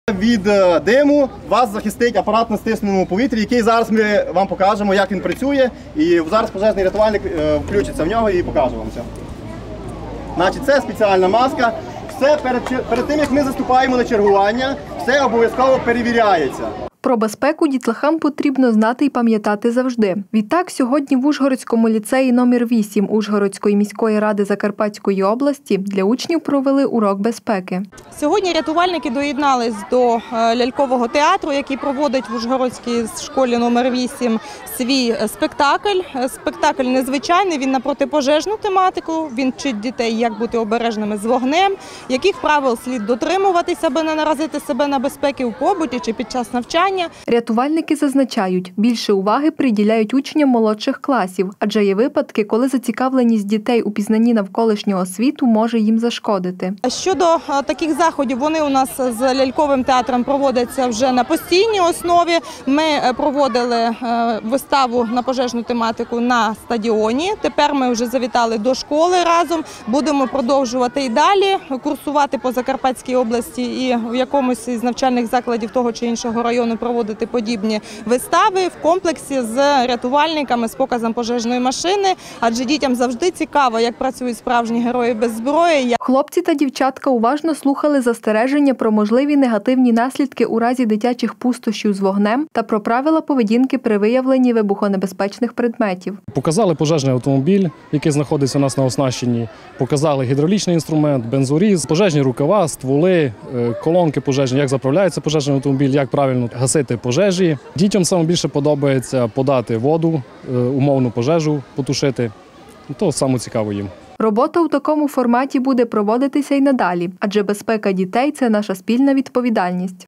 Від диму вас захистить апарат на стисненому повітрі, який зараз ми вам покажемо, як він працює. І зараз пожежний рятувальник включиться в нього і покаже вам це. Значить, це спеціальна маска. Все перед тим, як ми заступаємо на чергування, все обов'язково перевіряється. Про безпеку дітлахам потрібно знати і пам'ятати завжди. Відтак, сьогодні в Ужгородському ліцеї номер 8 Ужгородської міської ради Закарпатської області для учнів провели урок безпеки. Сьогодні рятувальники доєднались до лялькового театру, який проводить в Ужгородській школі номер 8 свій спектакль. Спектакль незвичайний, він на протипожежну тематику, він вчить дітей, як бути обережними з вогнем, яких правил слід дотримуватися, аби не наразити себе на безпеки у побуті чи під час навчання. Рятувальники зазначають, більше уваги приділяють учням молодших класів, адже є випадки, коли зацікавленість дітей у пізнанні навколишнього світу може їм зашкодити. Щодо таких заходів, вони у нас з ляльковим театром проводяться вже на постійній основі. Ми проводили виставу на пожежну тематику на стадіоні. Тепер ми вже завітали до школи разом. Будемо продовжувати і далі курсувати по Закарпатській області і в якомусь із навчальних закладів того чи іншого району проводити подібні вистави в комплексі з рятувальниками, з показом пожежної машини, адже дітям завжди цікаво, як працюють справжні герої без зброї. Хлопці та дівчатка уважно слухали застереження про можливі негативні наслідки у разі дитячих пустощів з вогнем та про правила поведінки при виявленні вибухонебезпечних предметів. Показали пожежний автомобіль, який знаходиться у нас на оснащенні, показали гідравлічний інструмент, бензоріз, пожежні рукава, стволи, колонки пожежні, як заправляється пожежний автомобіль, як правильно гасити пожежі. Дітям саме більше подобається подати воду, умовну пожежу потушити. То саме цікаво їм. Робота у такому форматі буде проводитися й надалі, адже безпека дітей – це наша спільна відповідальність.